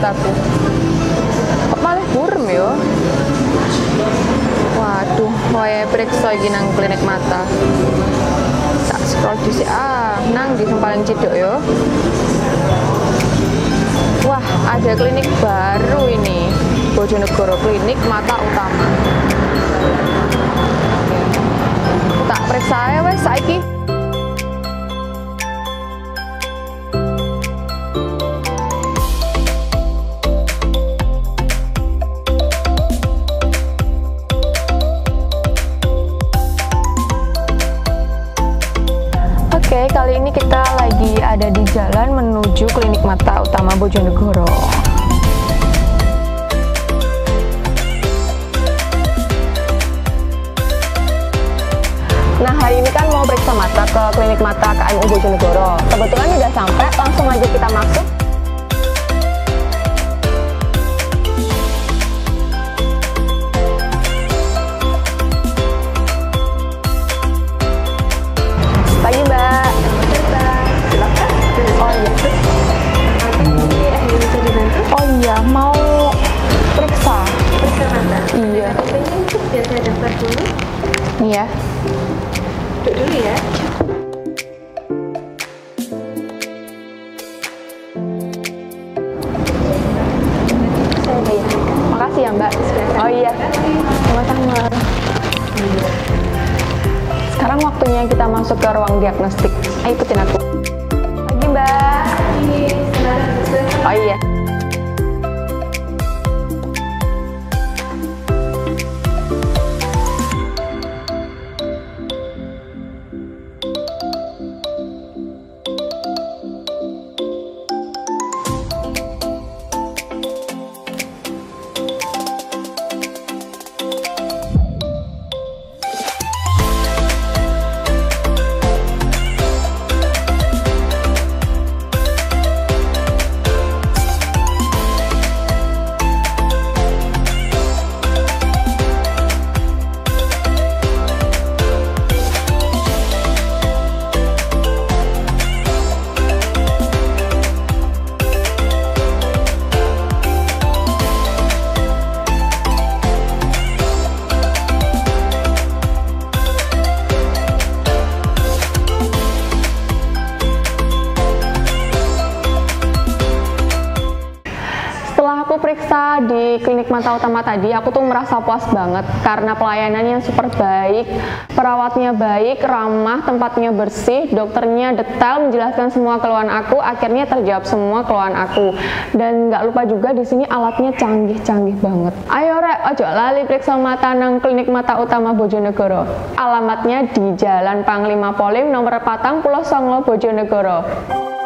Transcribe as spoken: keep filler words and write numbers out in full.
mataku. Kok malah burem ya? Waduh, wae periksa iki nang klinik mata. Tak scroll dhisik ah, nang di sing paling ciduk ya. Wah, ada klinik baru ini. Bojonegoro Klinik Mata Utama. Tak periksa ae wes saiki. Oke, kali ini kita lagi ada di jalan menuju Klinik Mata Utama Bojonegoro. Nah, hari ini kan mau periksa mata ke Klinik Mata K M U Bojonegoro. Kebetulan udah sampai, langsung aja kita masuk. Pagi, Mbak. Silakan. Oh iya. Oh iya, mau periksa. Periksa mata. Iya. Kayaknya itu biar saya daftar dulu. Iya. Duduk dulu ya. Oh iya. Makasih ya, Mbak. Oh iya. Sama-sama. Sekarang waktunya kita masuk ke ruang diagnostik. Ayo ikutin aku. Pagi, Mbak. Oh iya. Setelah aku periksa di Klinik Mata Utama tadi, aku tuh merasa puas banget karena pelayanannya super baik, perawatnya baik, ramah, tempatnya bersih, dokternya detail menjelaskan semua keluhan aku, akhirnya terjawab semua keluhan aku. Dan nggak lupa juga di sini alatnya canggih-canggih banget. Ayo rek, ojo lali periksa mata nang Klinik Mata Utama Bojonegoro. Alamatnya di Jalan Panglima Polim nomor patang pulau Songo Bojonegoro.